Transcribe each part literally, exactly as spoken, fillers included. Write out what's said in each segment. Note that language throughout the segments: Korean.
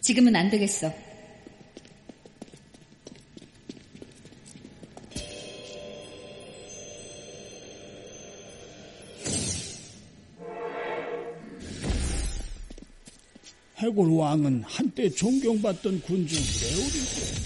지금은 안 되겠어. 해골 왕은 한때 존경받던 군주 레오리고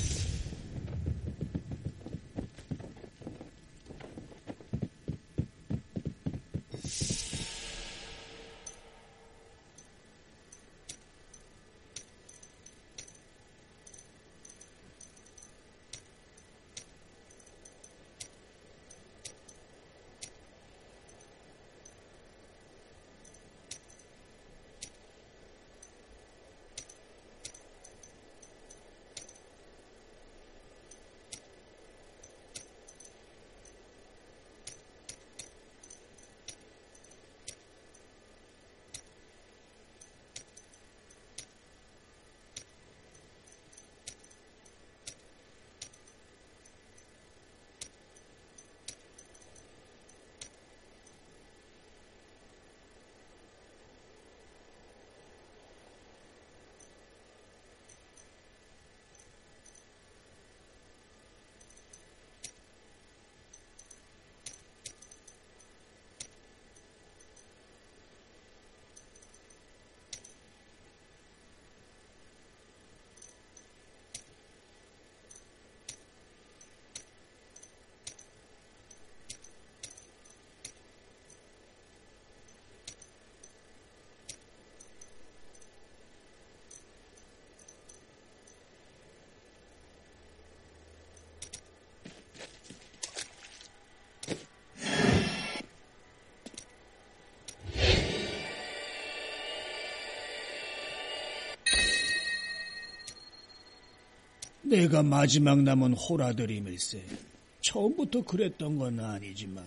내가 마지막 남은 호라드림일세. 처음부터 그랬던 건 아니지만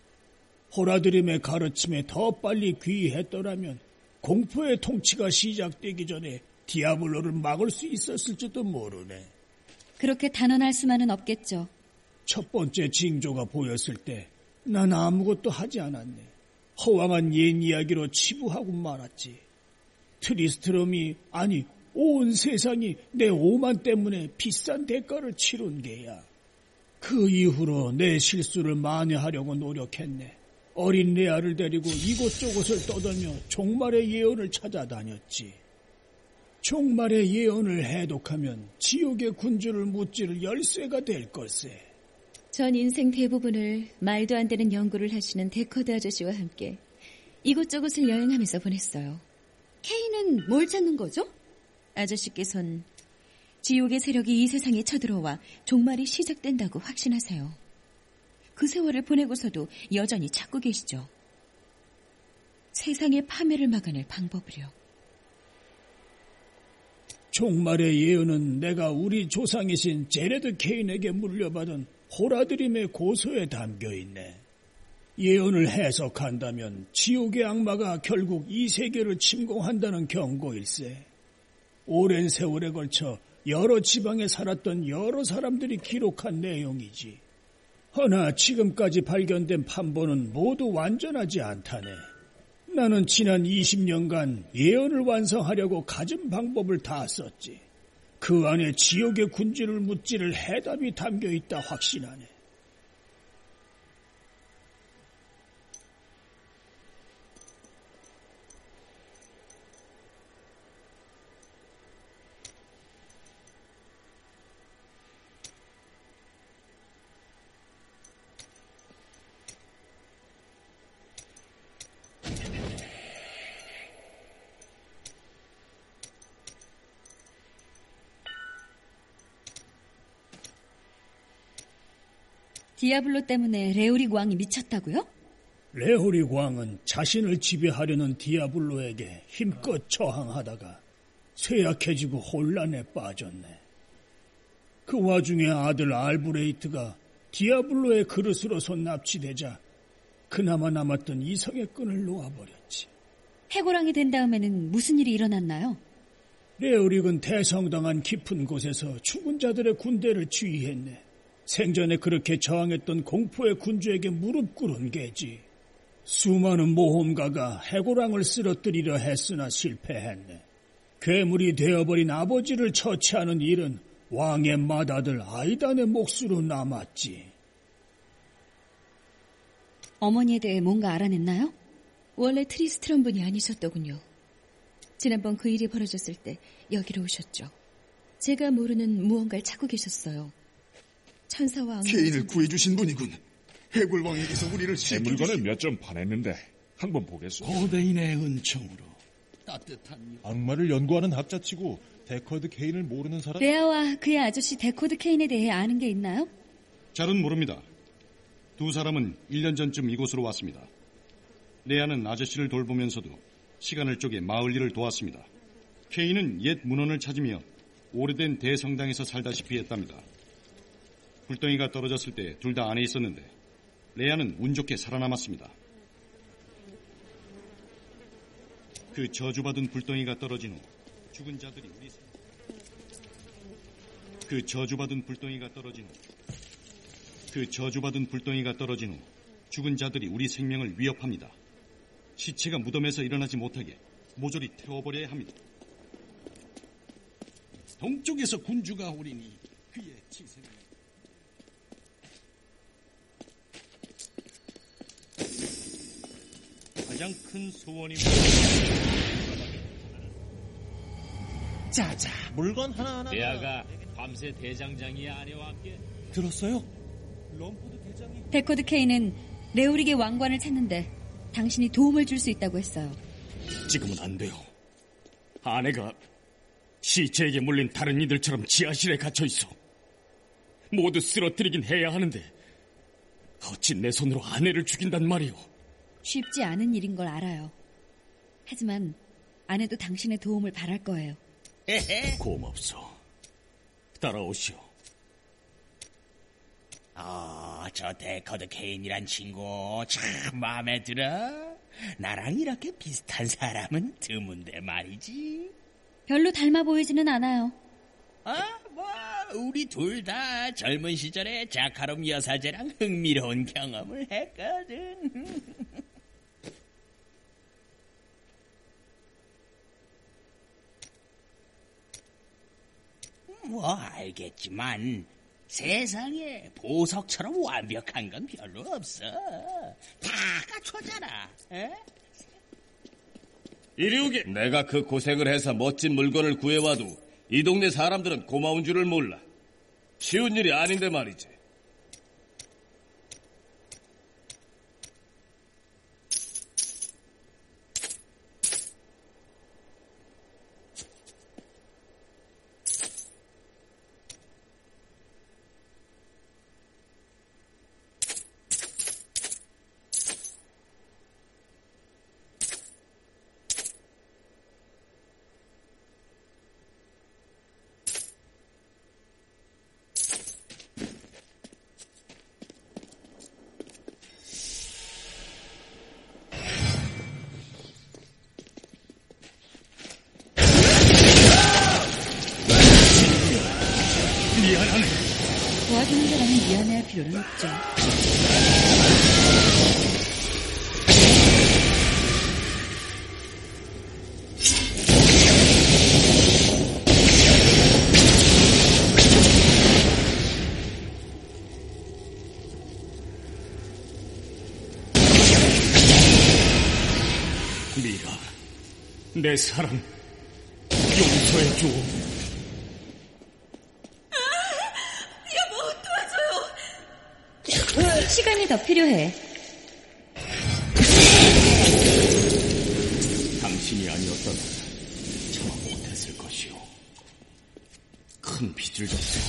호라드림의 가르침에 더 빨리 귀의했더라면 공포의 통치가 시작되기 전에 디아블로를 막을 수 있었을지도 모르네. 그렇게 단언할 수만은 없겠죠. 첫 번째 징조가 보였을 때 난 아무것도 하지 않았네. 허황한 옛 이야기로 치부하고 말았지. 트리스트럼이 아니 온 세상이 내 오만 때문에 비싼 대가를 치룬 게야. 그 이후로 내 실수를 만회하려고 노력했네. 어린 레아를 데리고 이곳저곳을 떠돌며 종말의 예언을 찾아다녔지. 종말의 예언을 해독하면 지옥의 군주를 무찌를 열쇠가 될 걸세. 전 인생 대부분을 말도 안 되는 연구를 하시는 데커드 아저씨와 함께 이곳저곳을 여행하면서 보냈어요. 케이는 뭘 찾는 거죠? 아저씨께선 지옥의 세력이 이 세상에 쳐들어와 종말이 시작된다고 확신하세요. 그 세월을 보내고서도 여전히 찾고 계시죠. 세상의 파멸을 막아낼 방법을요. 종말의 예언은 내가 우리 조상이신 제레드 케인에게 물려받은 호라드림의 고소에 담겨있네. 예언을 해석한다면 지옥의 악마가 결국 이 세계를 침공한다는 경고일세. 오랜 세월에 걸쳐 여러 지방에 살았던 여러 사람들이 기록한 내용이지. 허나 지금까지 발견된 판본은 모두 완전하지 않다네. 나는 지난 이십 년간 예언을 완성하려고 가진 방법을 다 썼지. 그 안에 지옥의 군주를 무찌를 해답이 담겨있다 확신하네. 디아블로 때문에 레오릭 왕이 미쳤다고요? 레오릭 왕은 자신을 지배하려는 디아블로에게 힘껏 저항하다가 쇠약해지고 혼란에 빠졌네. 그 와중에 아들 알브레이트가 디아블로의 그릇으로서 납치되자 그나마 남았던 이성의 끈을 놓아버렸지. 해골왕이 된 다음에는 무슨 일이 일어났나요? 레오릭은 대성당한 깊은 곳에서 죽은 자들의 군대를 지휘했네. 생전에 그렇게 저항했던 공포의 군주에게 무릎 꿇은 게지. 수많은 모험가가 해골왕을 쓰러뜨리려 했으나 실패했네. 괴물이 되어버린 아버지를 처치하는 일은 왕의 맏아들 아이단의 몫으로 남았지. 어머니에 대해 뭔가 알아냈나요? 원래 트리스트런 분이 아니셨더군요. 지난번 그 일이 벌어졌을 때 여기로 오셨죠. 제가 모르는 무언가를 찾고 계셨어요. 천사와 악마... 케인을 구해주신 분이군. 해골왕에게서 우리를 제 물건을 몇 점 파냈는데 한번 보겠소. 고대인의 은총으로 따뜻한 악마를 연구하는 학자치고 데커드 케인을 모르는 사람? 레아와 그의 아저씨 데코드 케인에 대해 아는 게 있나요? 잘은 모릅니다. 두 사람은 일 년 전쯤 이곳으로 왔습니다. 레아는 아저씨를 돌보면서도 시간을 쪼개 마을 일을 도왔습니다. 케인은 옛 문헌을 찾으며 오래된 대성당에서 살다시피 했답니다. 불덩이가 떨어졌을 때 둘 다 안에 있었는데 레아는 운 좋게 살아남았습니다. 그 저주받은 불덩이가 떨어진 후 죽은 자들이 우리 생... 그 저주받은 불덩이가 떨어진 후 그 저주받은 불덩이가 떨어진 후 죽은 자들이 우리 생명을 위협합니다. 시체가 무덤에서 일어나지 못하게 모조리 태워버려야 합니다. 동쪽에서 군주가 오리니 그의 치생을 가장 큰 소원이 자자, 물건 하나하나. 레아가 밤새 대장장이의 아내와 함께 들었어요? 럼포드 대장이. 데코드 케인은 레오릭의 왕관을 찾는데 당신이 도움을 줄 수 있다고 했어요. 지금은 안 돼요. 아내가 시체에게 물린 다른 이들처럼 지하실에 갇혀 있어. 모두 쓰러뜨리긴 해야 하는데 어찌 내 손으로 아내를 죽인단 말이오. 쉽지 않은 일인 걸 알아요. 하지만 아내도 당신의 도움을 바랄 거예요. 고맙소. 따라오시오. 아, 저 데커드 케인이란 친구 참 마음에 들어. 나랑 이렇게 비슷한 사람은 드문데 말이지. 별로 닮아 보이지는 않아요. 아, 뭐 우리 둘 다 젊은 시절에 자카롬 여사제랑 흥미로운 경험을 했거든. 뭐 알겠지만 세상에 보석처럼 완벽한 건 별로 없어. 다 갖춰잖아. 에? 이리 오게. 내가 그 고생을 해서 멋진 물건을 구해와도 이 동네 사람들은 고마운 줄을 몰라. 쉬운 일이 아닌데 말이지. 도와주는 사람이 미안해할 필요는 없죠. 미라, 내 사랑 용서해줘. 시간이 더 필요해. 당신이 아니었다면 참 못했을 것이오. 큰 빚을 졌어.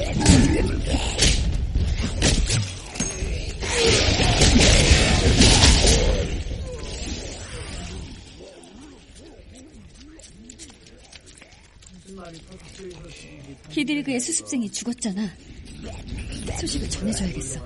히딜그의 수습생이 죽었잖아. 소식을 전해줘야겠어.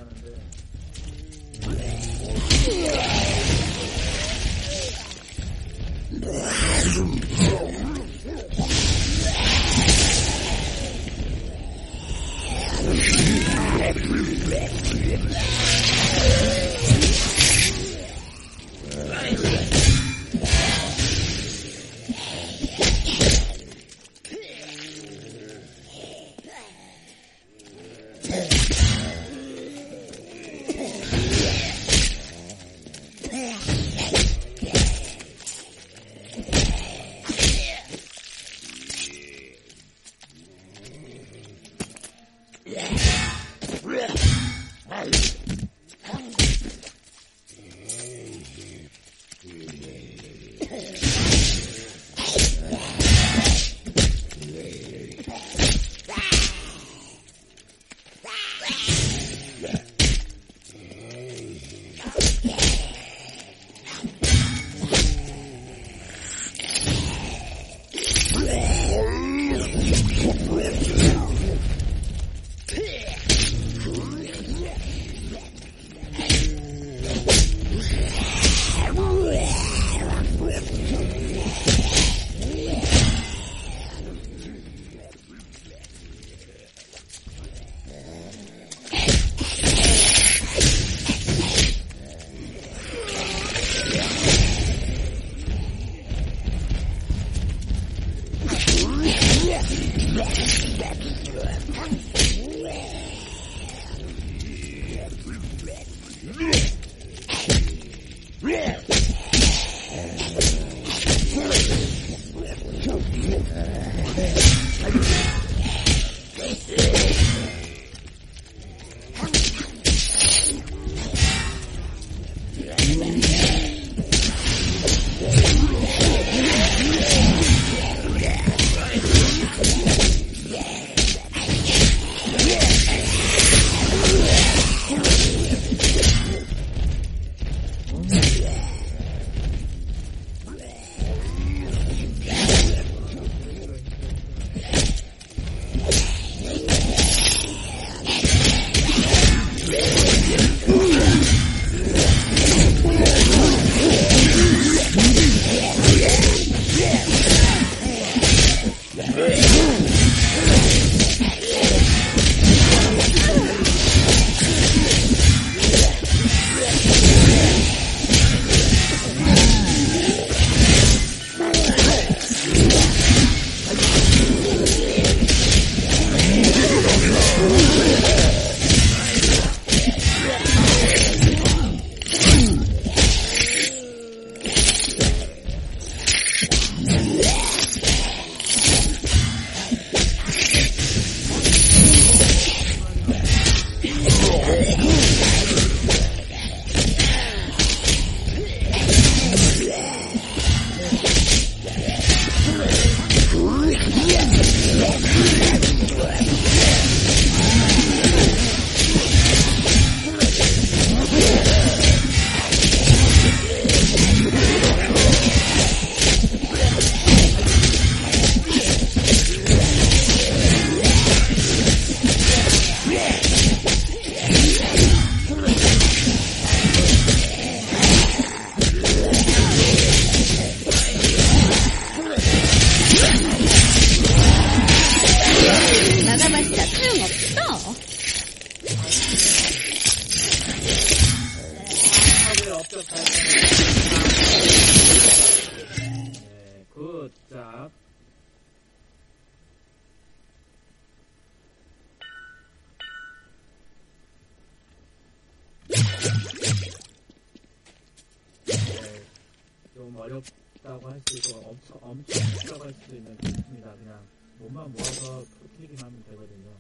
어렵다고 할 수 있고 엄청 엄청 복잡할 수도 있는 게있습니다. 그냥 몸만 모아서 풀리기만 하면 되거든요.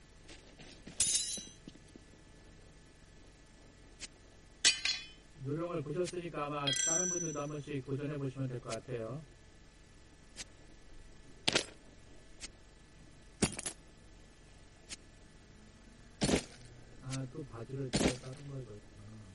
요령을 요정을 보셨으니까 아마 다른 분들도 한 번씩 도전해 보시면 될 것 같아요. 아, 또 바지를 또 다른 걸 입었구나.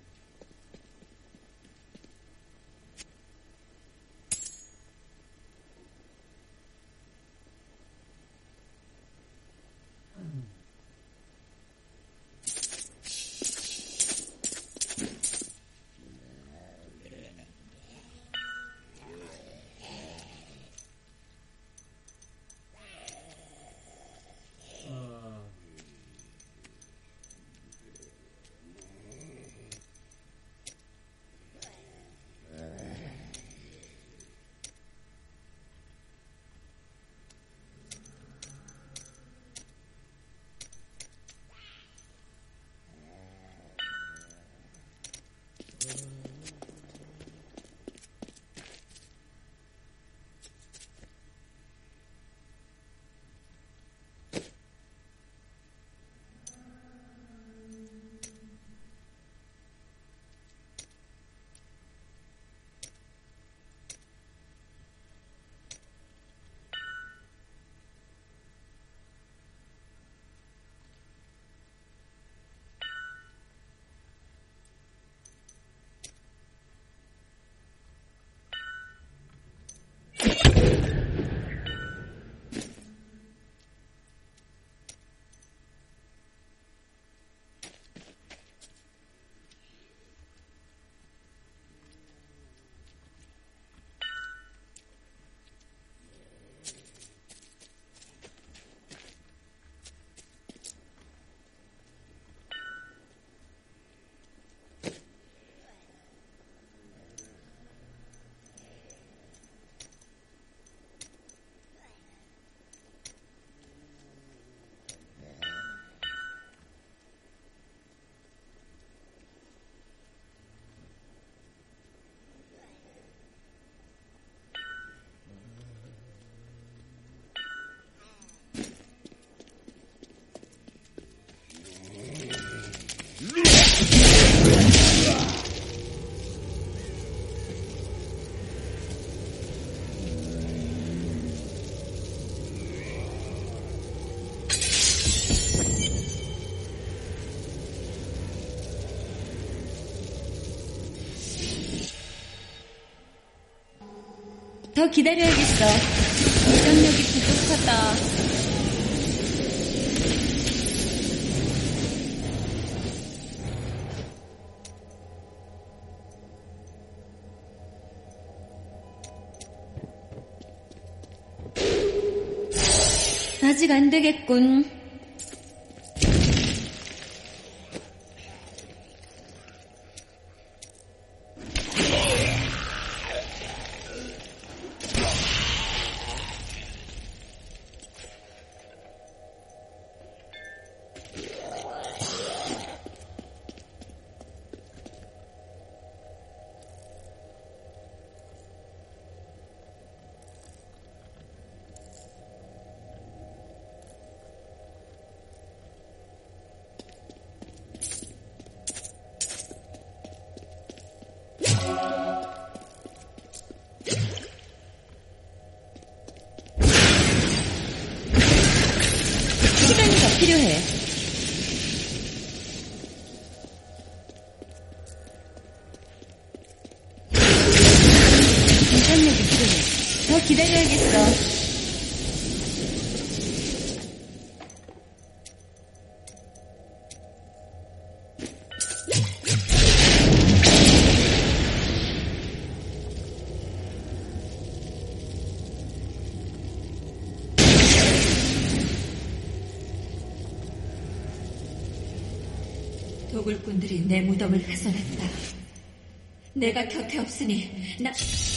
더 기다려야겠어. 이정력이 부족하다. 아직 안 되겠군. 시간이 더 필요해. 인간력이 필요해. 더 기다려야겠어. 도굴꾼들이 내 무덤을 훼손했다. 내가 곁에 없으니 나...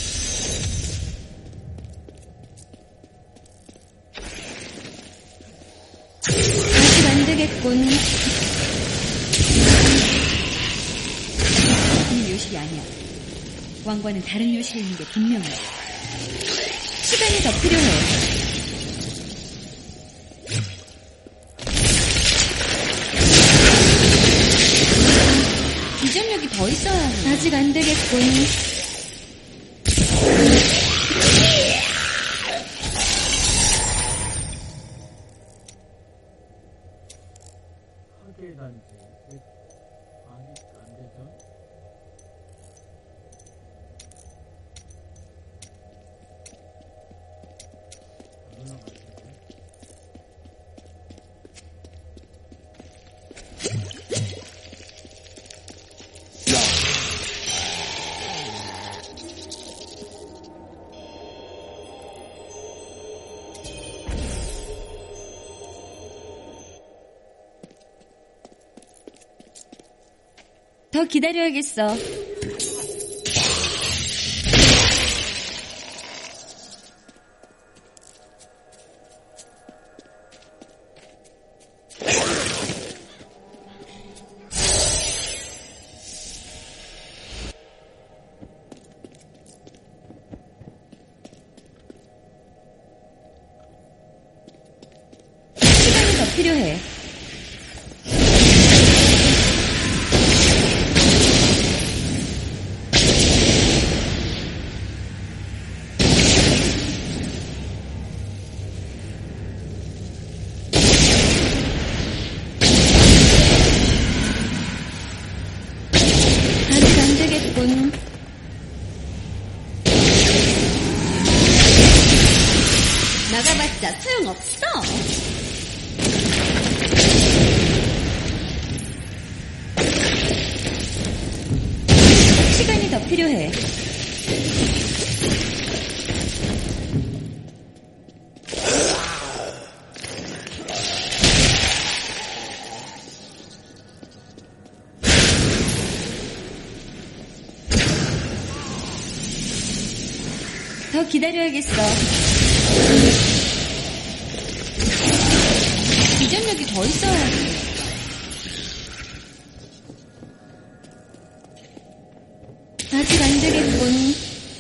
아직 안 되겠군. 이 요실이 아니야. 왕관은 다른 요실에 있는 게 분명해. 시간이 더 필요해. 기전력이 더 더 있어야 해. 아직 안 되겠군. 파괴단지. 아직 안 되죠? 안 올라가죠. 더 기다려야겠어. 시간이 더 필요해. 아직 안 되겠군. 나가봤자 소용없어. 시간이 더 필요해. 더 기다려야겠어. 이전력이 더 있어야 해. 아직 안 되겠군.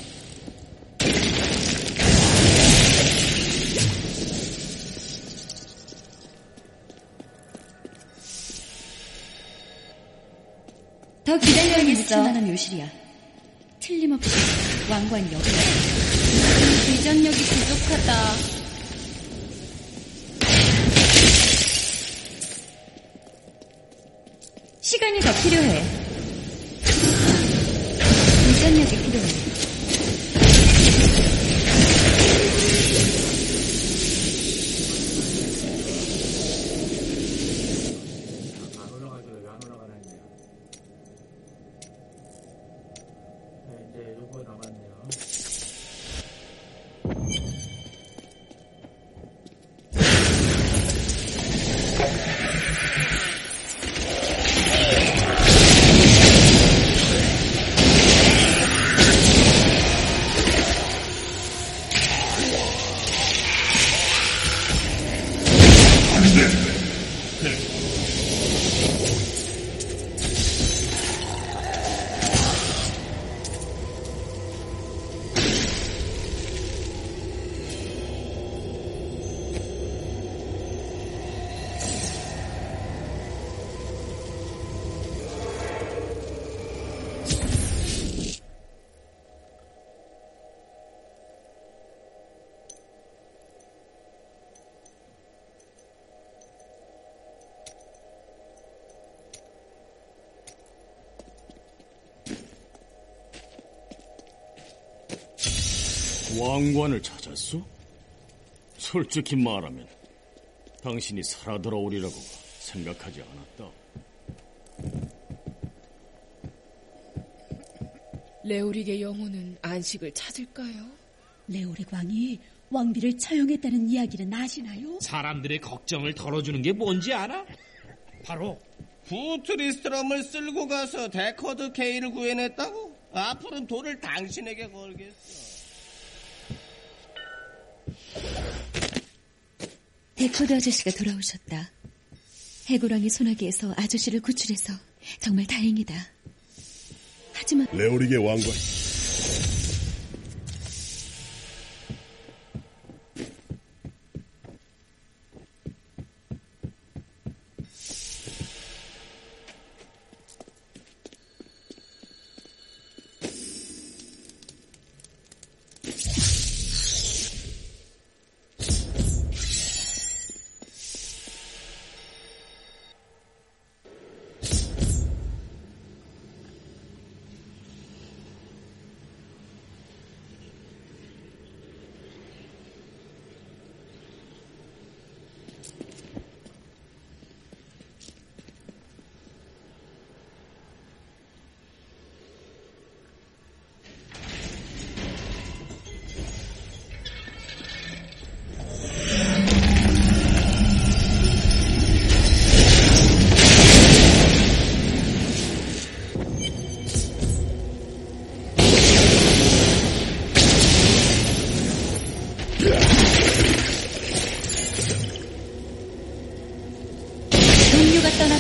더 기다려야겠어. 만한 요실이야. 틀림없이 왕관 여기야. 이전력이 부족하다. 시간이 더 필요해. 이전력이 필요해. 안 올라가죠. 왜 안 올라가나 했네요. 네, 이제 요거 남았네요. 왕관을 찾았어? 솔직히 말하면 당신이 살아 돌아오리라고 생각하지 않았다. 레오릭의 영혼은 안식을 찾을까요? 레오릭 왕이 왕비를 처형했다는 이야기는 아시나요? 사람들의 걱정을 덜어주는 게 뭔지 알아? 바로 부트리스트럼을 쓸고 가서 데커드 케인을 구해냈다고? 앞으로는 돈을 당신에게 걸겠어. 데코드 아저씨가 돌아오셨다. 해골왕이 소나기에서 아저씨를 구출해서 정말 다행이다. 하지만 레오릭의 왕관.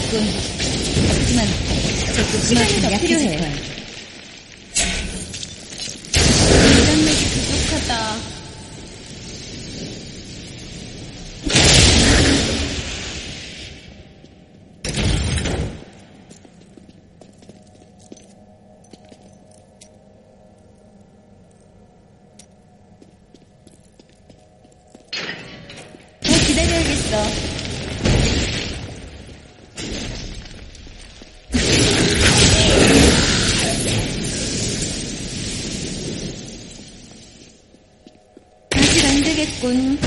되겠군. 하지만 저도 시간이 더 필요해. 인간력이 부족하다. 더 기다려야겠어. 아직 안 되겠군.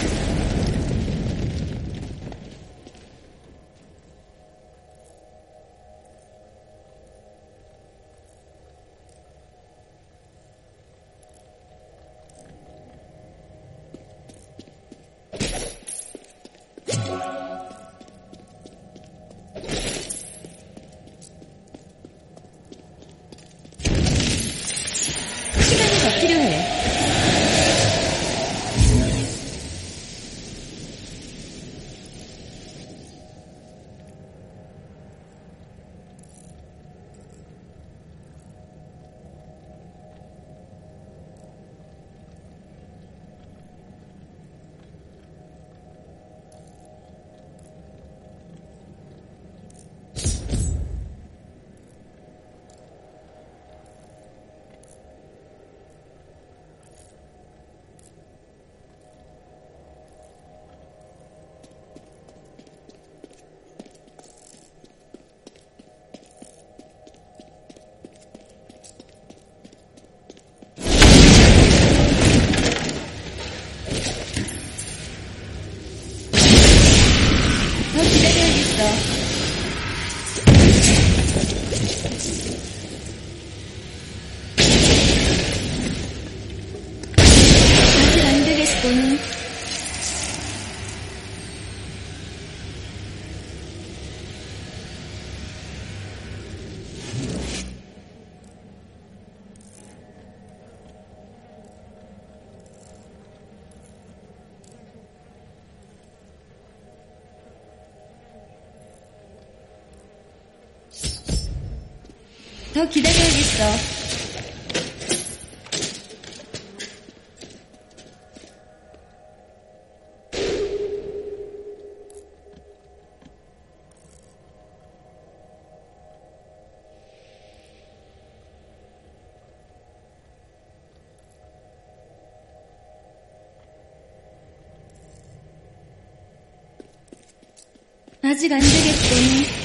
시간이 더 필요해. 더 기다려야겠어. 아직 안 되겠군. 더 기다려야겠어. 아직 안 되겠군.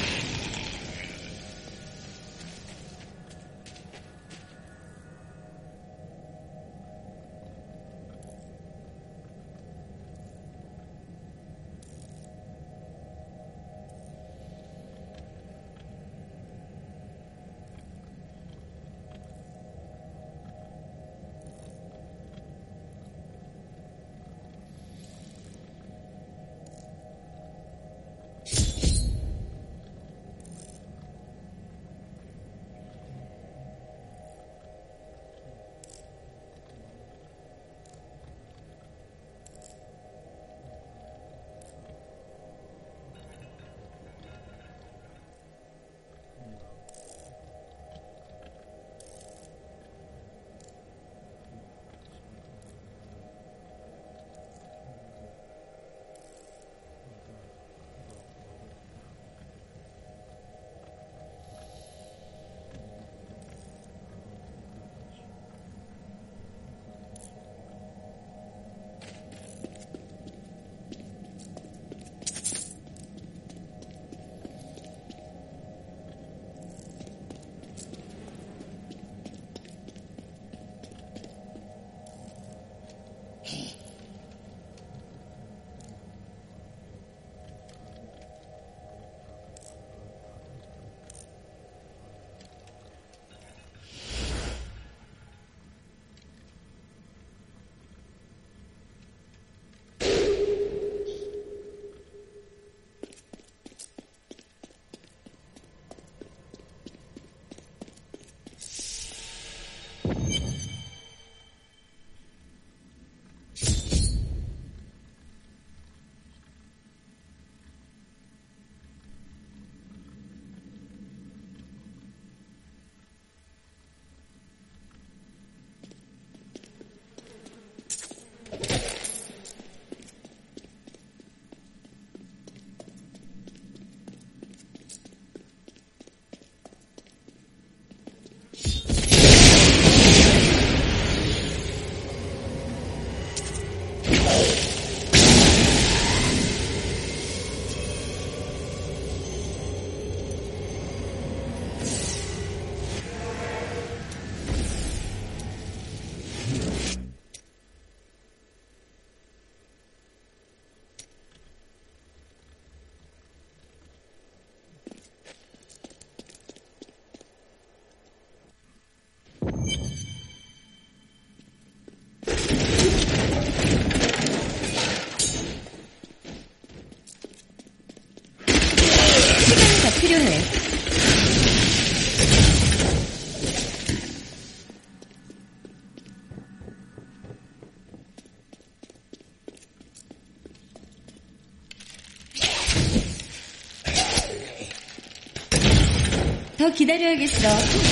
더 기다려야겠어.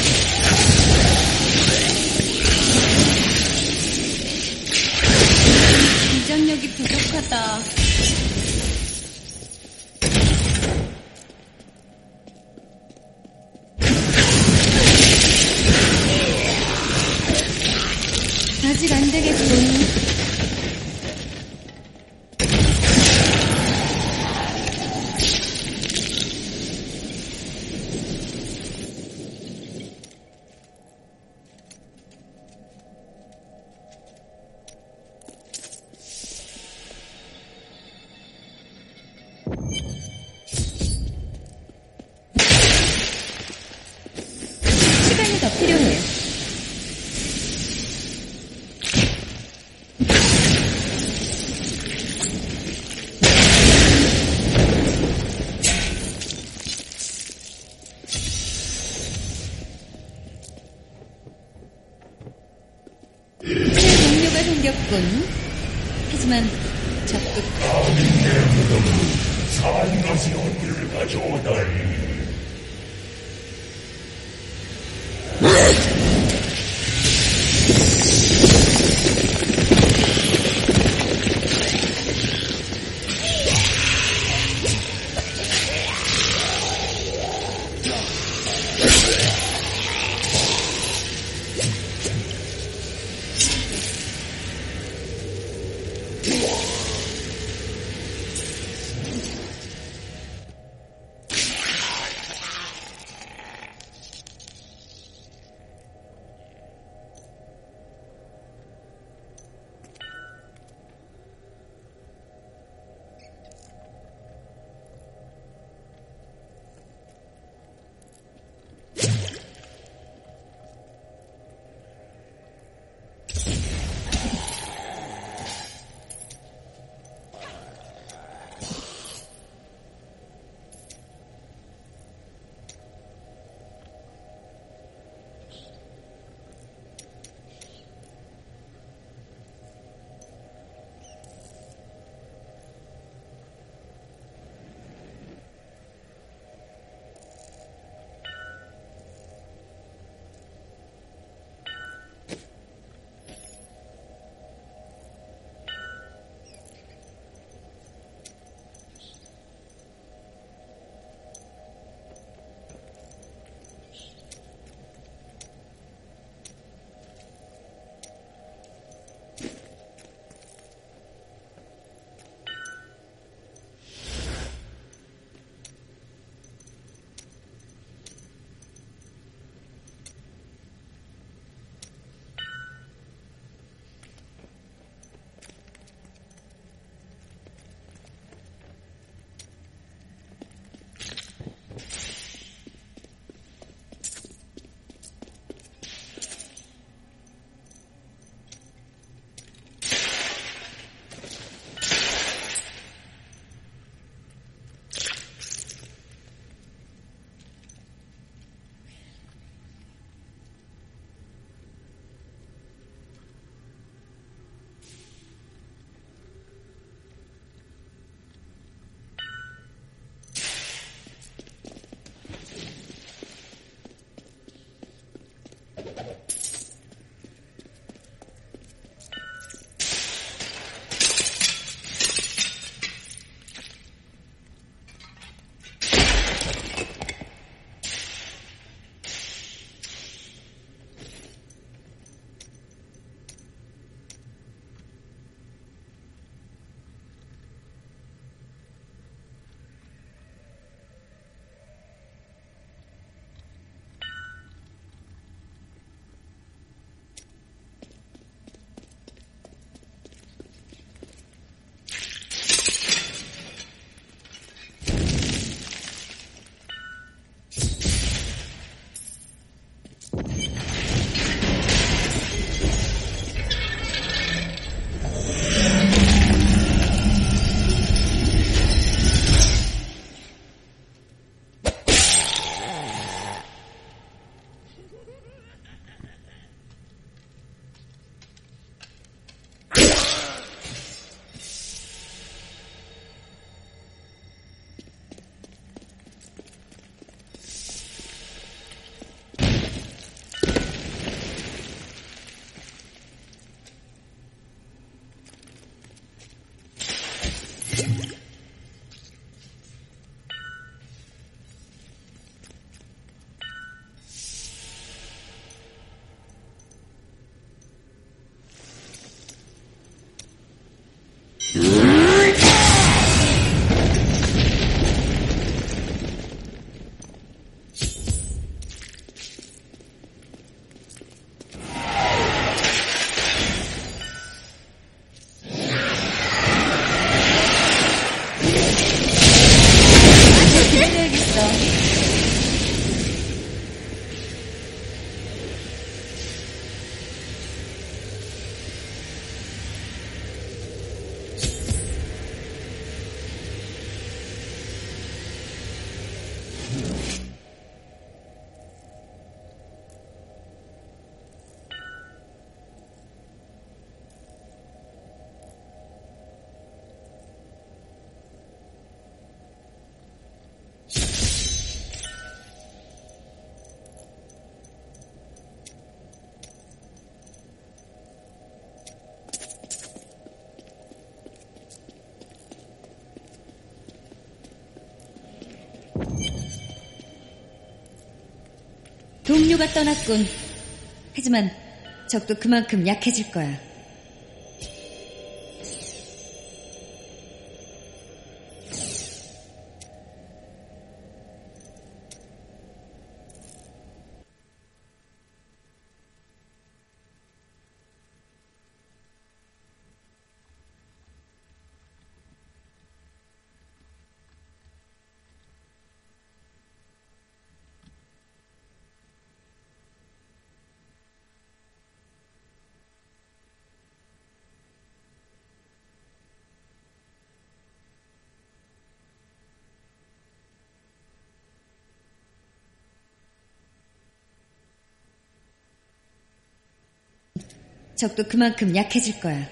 기장력이 부족하다. 아직 안 되겠군. 시간이 더 필요해. 새 동료가 생겼군. 하지만 적극 사한 가지 어디를 가져오다니. 인류가 떠났군. 하지만 적도 그만큼 약해질 거야. 적도 그만큼 약해질 거야.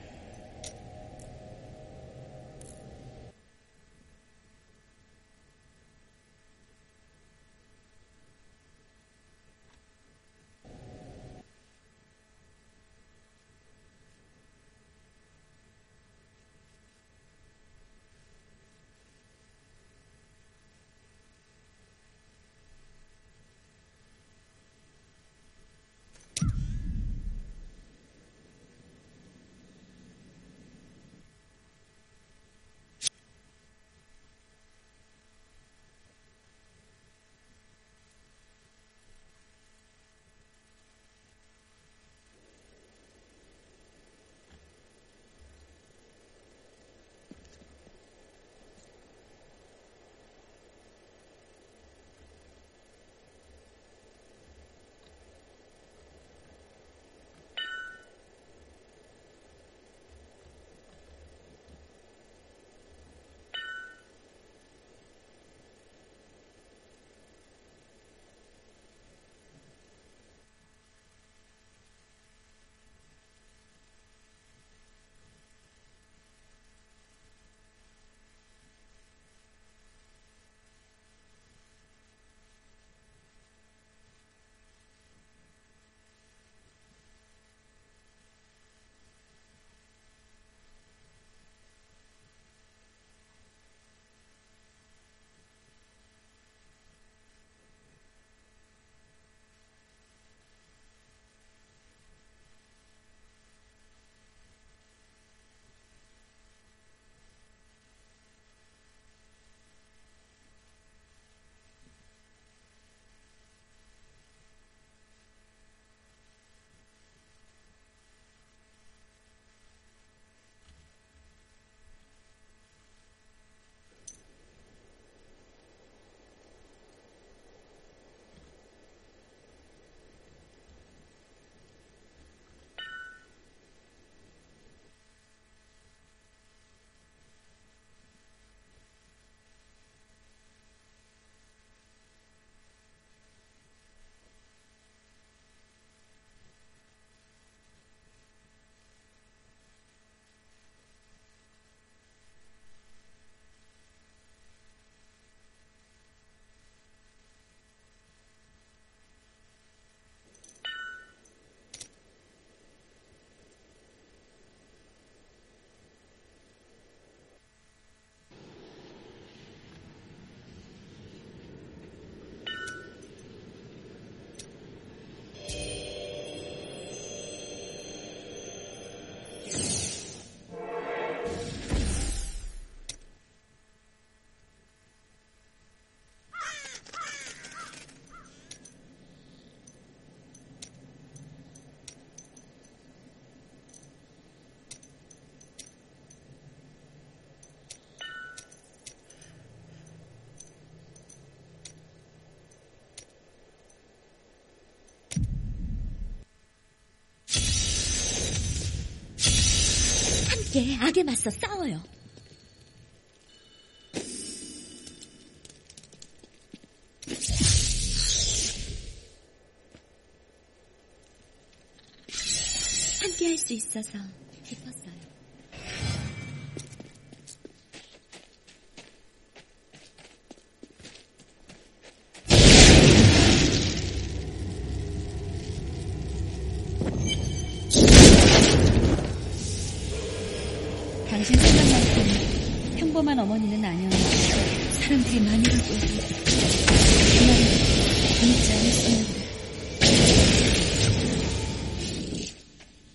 함께 악에 맞서 싸워요. 함께 할 수 있어서 기뻤어요. 당신 생각만큼 평범한 어머니는 아니었는데 사람들이 많이라고 해도 그날은 잊지 않았었는데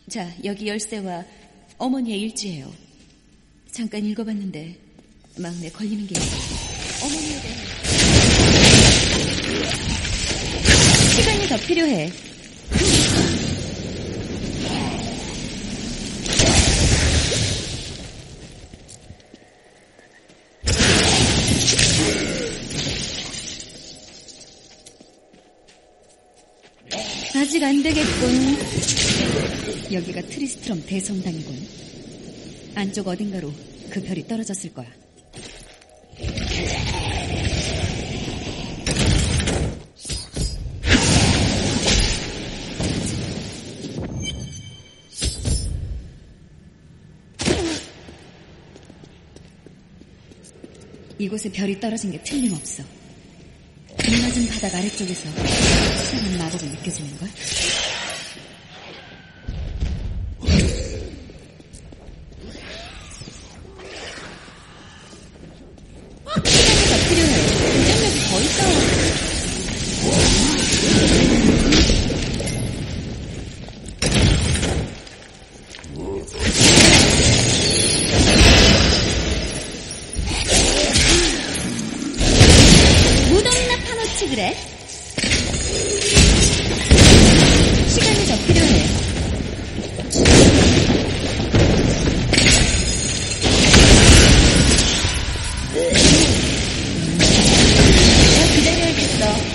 자, 여기 열쇠와 어머니의 일지예요. 잠깐 읽어봤는데 마음에 걸리는 게 있어. 어머니에 대해 시간이 더 필요해. 아직 안 되겠군. 여기가 트리스트럼 대성당이군. 안쪽 어딘가로 그 별이 떨어졌을 거야. 이곳에 별이 떨어진 게 틀림없어. 이 낮은 바닥 아래쪽에서 이상한 마법이 느껴지는걸? 시간이 더 필요해. 공격력이 더 있어. 무덤이나 파놓지 그래? 시간이 더 필요해. 더 기다려야겠어.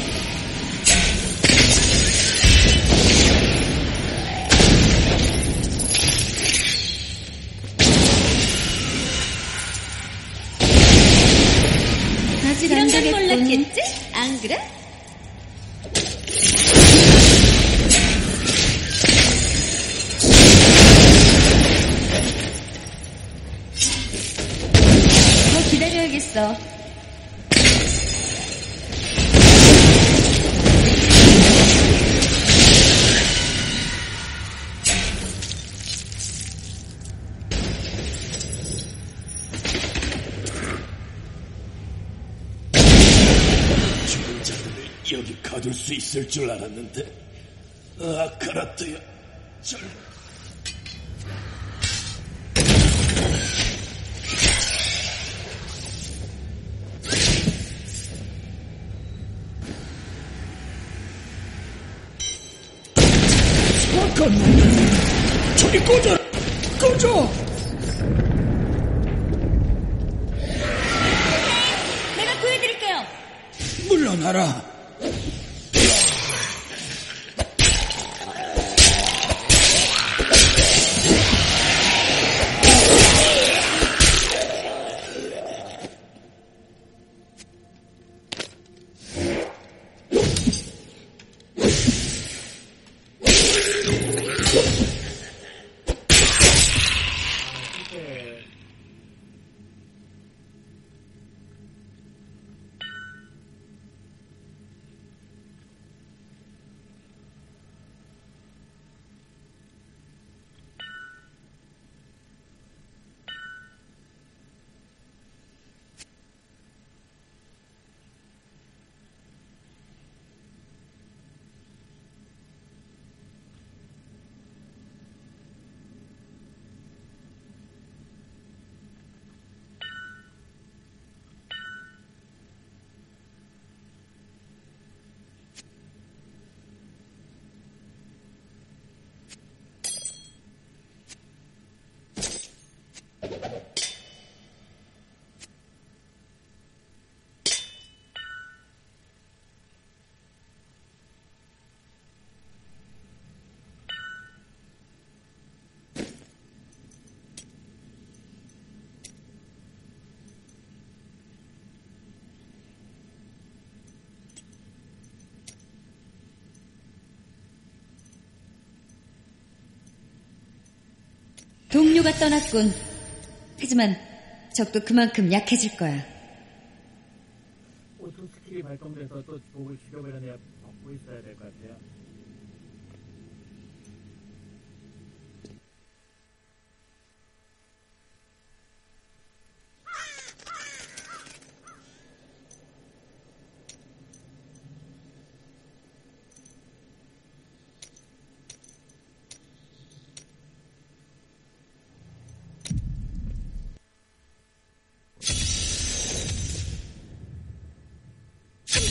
아직 안 되겠군. 몰랐겠지? 안 그래? 더 기다려야겠어. 죽은 자들을 여기 가둘 수 있을 줄 알았는데 아카라트야 절... 잠깐만, 저리 꺼져! 꺼져! 내가 구해드릴게요. 물러나라. 동료가 떠났군. 하지만 적도 그만큼 약해질 거야. 오토 스킬이 발동돼서 또 목을 죽여버려내야 먹고 있어야 될 것 같아요.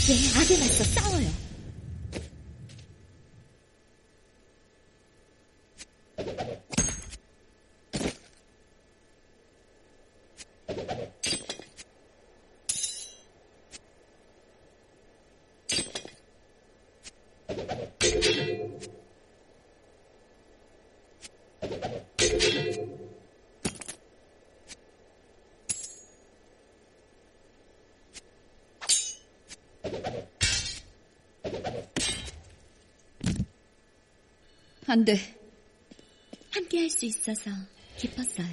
이제 악에 맞서 싸워요. 안 돼. 함께 할 수 있어서 기뻤어요.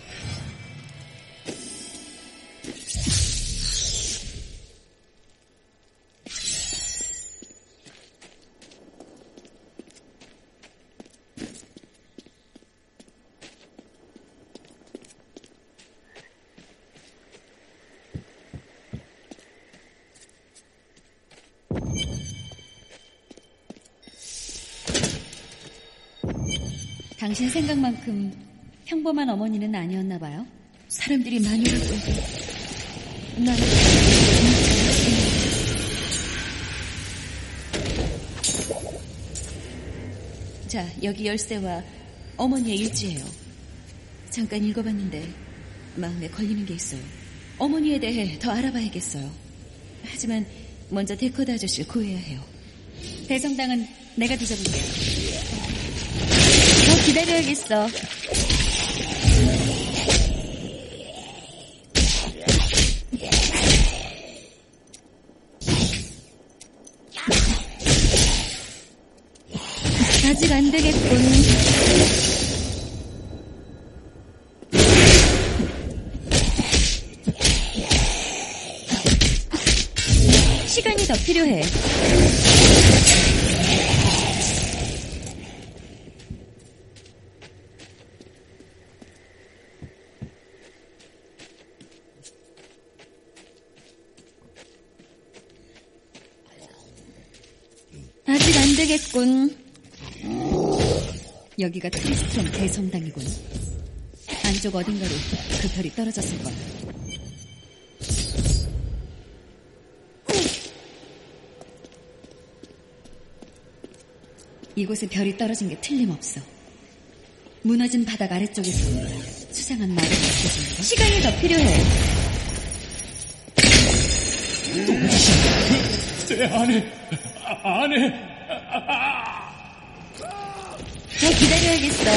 당신 생각만큼 평범한 어머니는 아니었나 봐요. 사람들이 많이 울고 해도 나는 자, 여기 열쇠와 어머니의 일지예요. 잠깐 읽어봤는데 마음에 걸리는 게 있어요. 어머니에 대해 더 알아봐야겠어요. 하지만 먼저 데커드 아저씨를 구해야 해요. 대성당은 내가 뒤져볼게요. 더 기다려야겠어. 아직 안 되겠군. 시간이 더 필요해. 아직 안 되겠군. 여기가 트리스트럼 대성당이군. 안쪽 어딘가로 그 별이 떨어졌을 거야. 이곳에 별이 떨어진 게 틀림없어. 무너진 바닥 아래쪽에서 수상한 마법이 느껴집니다. 시간이 더 필요해. 내 안에, 안에. 더 기다려야겠어.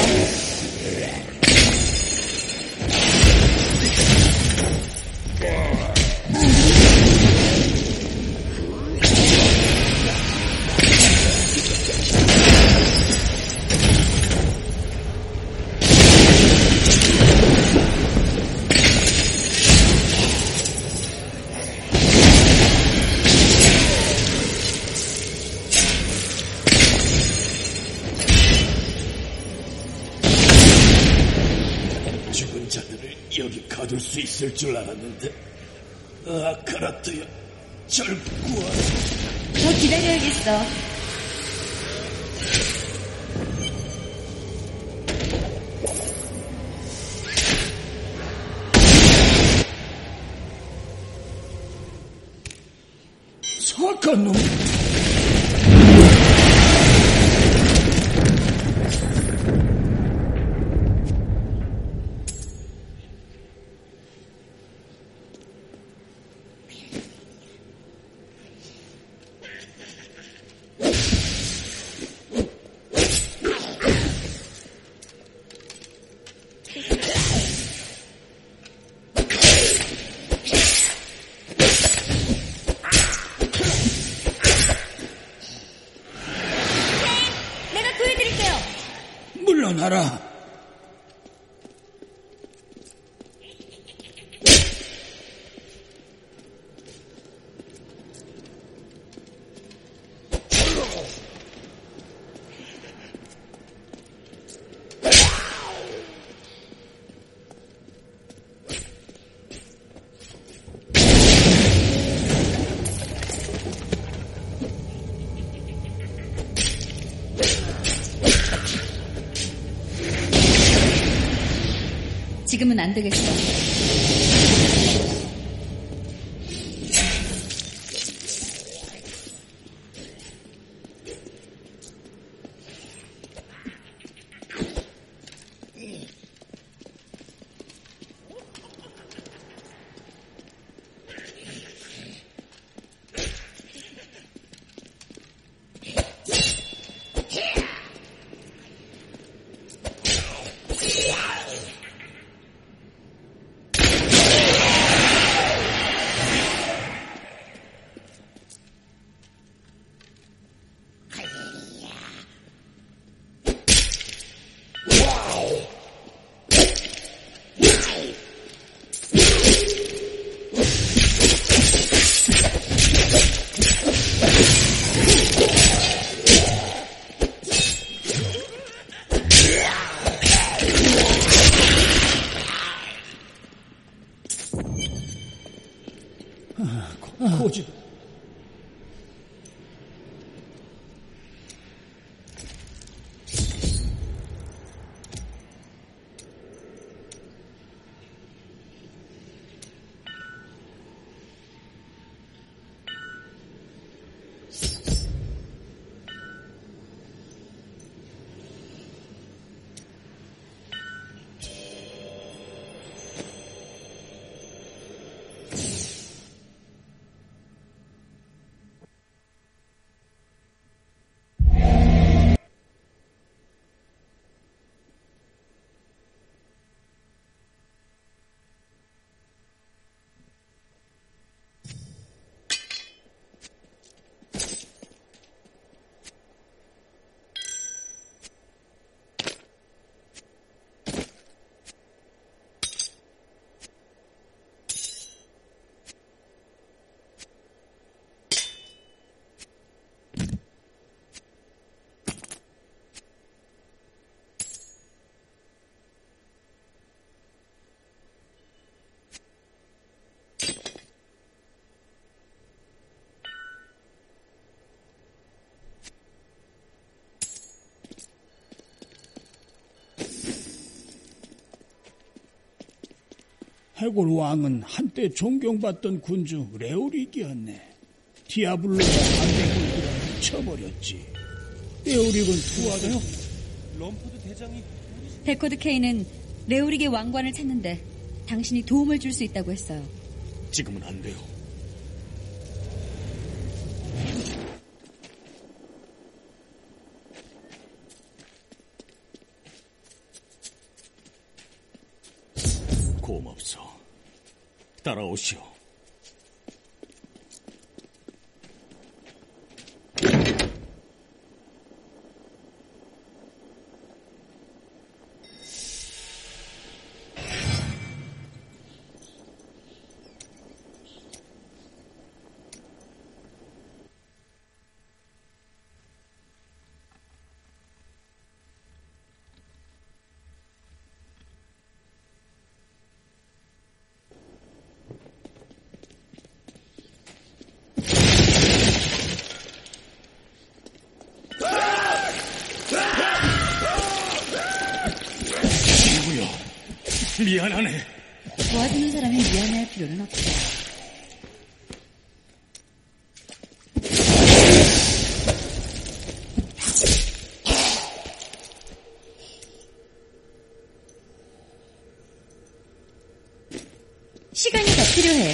여기 가둘 수 있을 줄 알았는데 아카라트야, 절 구하라. 더 기다려야겠어. 사악한 놈. 물러나라. 지금은 안 되겠어. 고지. 해골 왕은 한때 존경받던 군주 레오릭이었네. 디아블로가 반대군들을 미쳐버렸지. 레오릭은 투하되어 럼포드 대장이 데커드 케인은 레오릭의 왕관을 찾는데 당신이 도움을 줄 수 있다고 했어요. 지금은 안 돼요. 고맙소. 따라오시오. 미안하네. 도와주는 사람이 미안해할 필요는 없어. 시간이 더 필요해.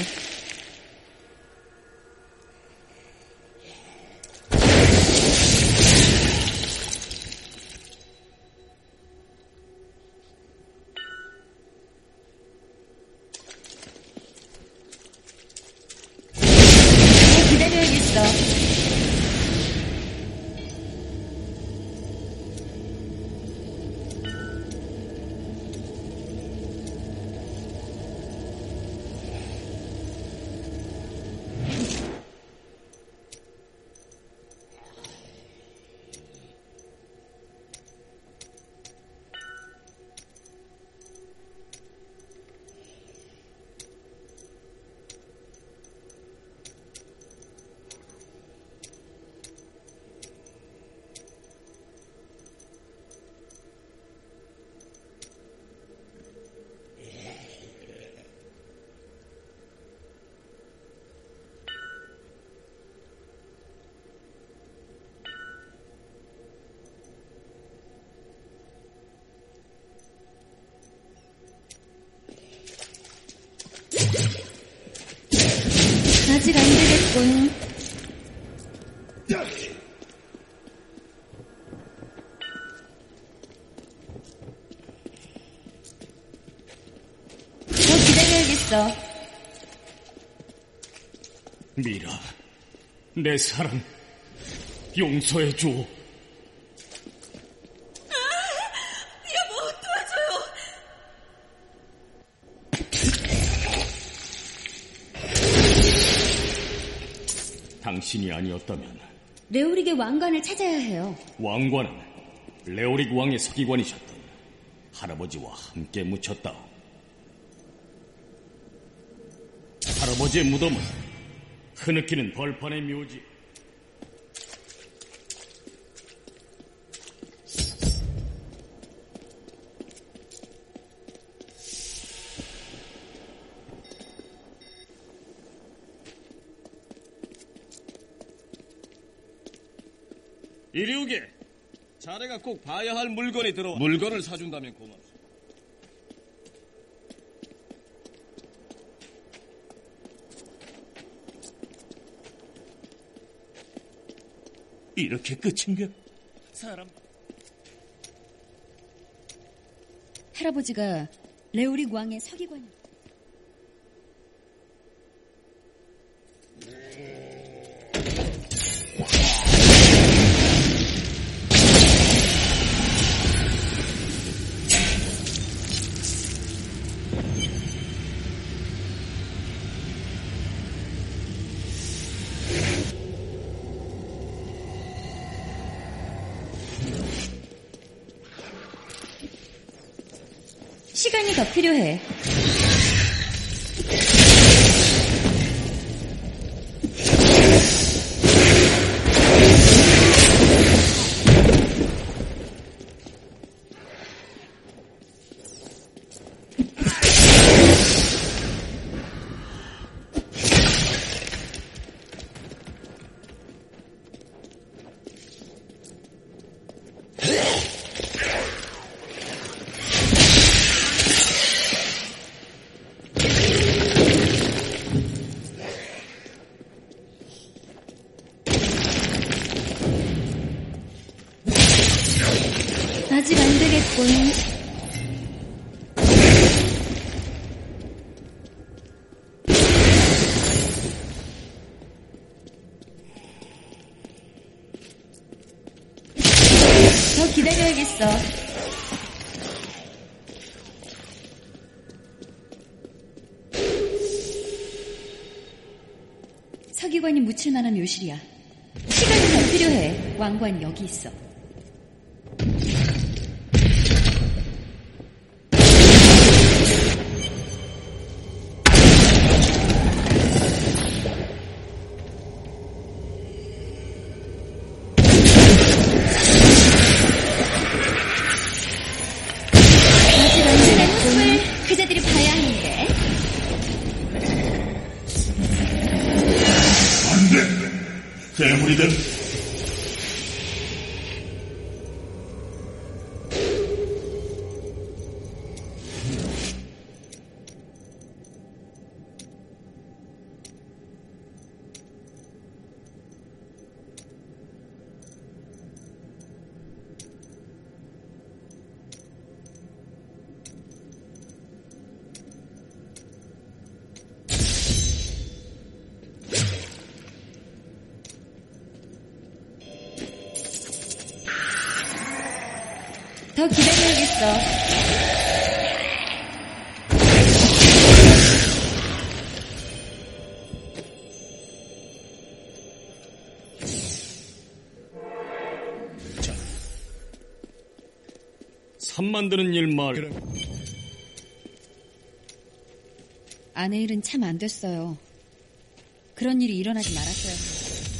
아직 안 되겠군. 더 기다려야겠어. 미라, 내 사랑, 용서해줘. 여보, 도와줘요. 당신이 아니었다면 레오릭의 왕관을 찾아야 해요. 왕관은 레오릭 왕의 서기관이셨던 할아버지와 함께 묻혔다. 할아버지의 무덤은 흐느끼는 벌판의 묘지. 이리 오게. 자네가 꼭 봐야 할 물건이 들어와. 물건을 사준다면 고맙소. 이렇게 끝인가? 사람. 할아버지가 레오릭 왕의 서기관이. 시간이 더 필요해. 아직 안 되겠군. 더 기다려야겠어. 서기관이 묻힐 만한 묘실이야. 시간이 더 필요해. 왕관이 여기 있어. 그자들이 봐야 하는데. 안 돼! 괴물이든. 더 기다려야겠어. 자, 산 만드는 일 말. 아내 일은 참 안 됐어요. 그런 일이 일어나지 말았어야 해요.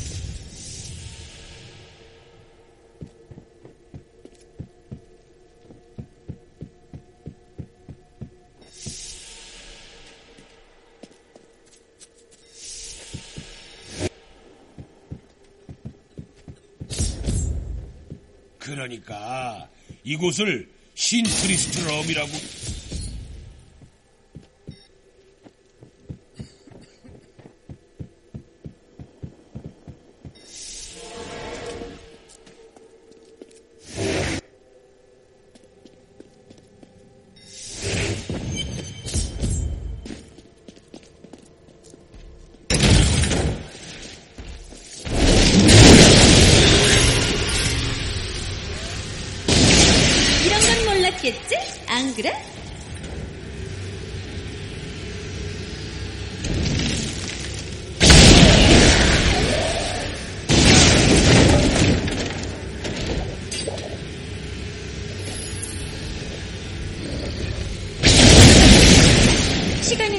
그러니까 이곳을 신크리스트럼이라고.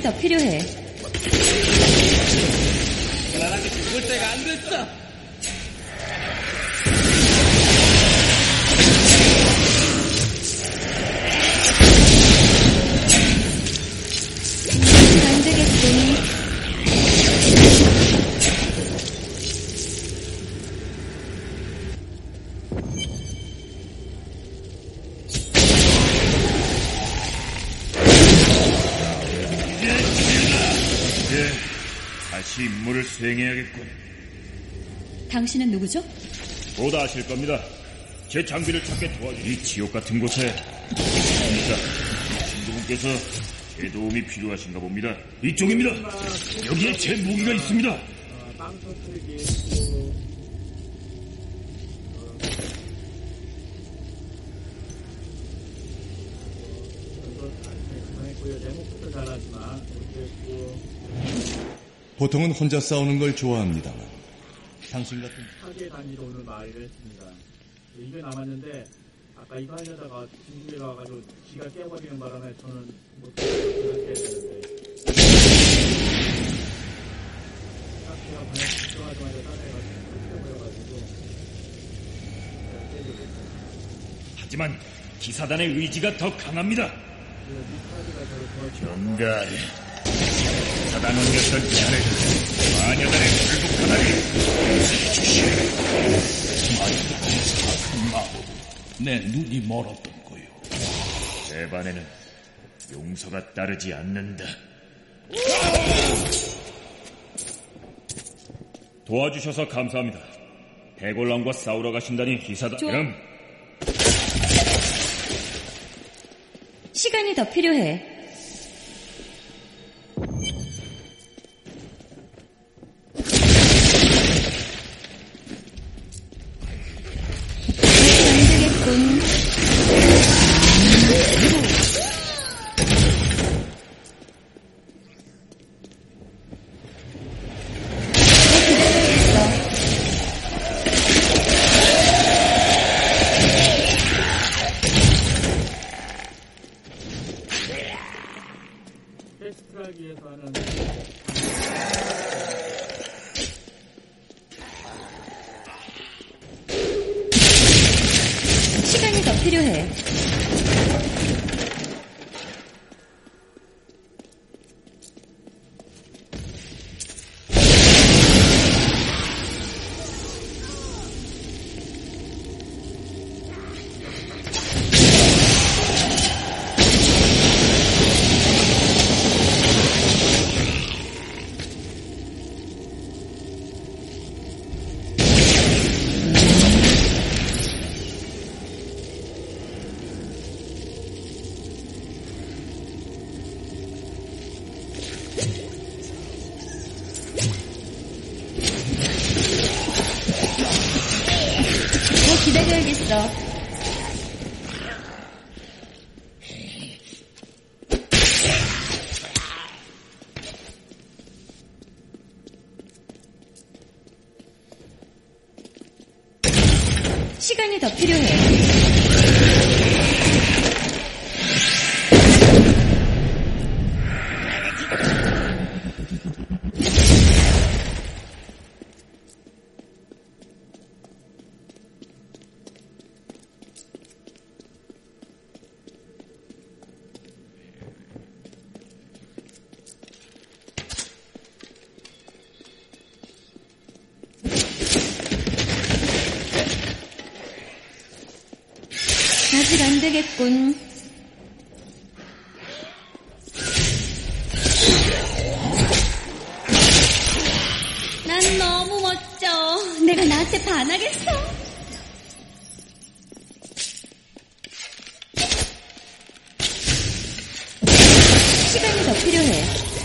더 필요해. 편안하게 죽을 때가 안 됐어. 안 되겠군. 이제 다시 임무를 수행해야겠군. 당신은 누구죠? 곧 아실 겁니다. 제 장비를 찾게 도와주. 이 지옥 같은 곳에 그러니까 친구분께서 제 도움이 필요하신가 봅니다. 이쪽입니다. 여기에 제 무기가 있습니다. 빵 터뜨리기 했고, 이거 그만했고요. 제목부터 잘하지만 못했고. 보통은 혼자 싸우는 걸 좋아합니다만 당신 같은 사계 단위로 오늘 말을 했습니다. 이게 남았는데 아까 이거 하려다가 중국에 가가지고 지가 깨버리는 바람에 저는 못 그렇게 해야 되는데 딱지가 그냥 집중하자마자 따라해가지고 깨버려가지고 하지만 기사단의 의지가 더 강합니다. 미카리가 저를 도와주고 정갈 기사단 옮겼던 자를 마녀단의 불복하나를 주시오. 마녀단의 사악한 마법 내 눈이 멀었던 거요. 제 반에는 용서가 따르지 않는다. 도와주셔서 감사합니다. 대골랑과 싸우러 가신다니 기사단. 좋아. 그럼 시간이 더 필요해. 안 되겠군. 패스트트랙에서 하는 시간이 더 필요해. 더 기다려야겠어. 시간이 더 필요해. 아직 안 되겠군. 난 너무 멋져. 내가 나한테 반하겠어. 시간이 더 필요해.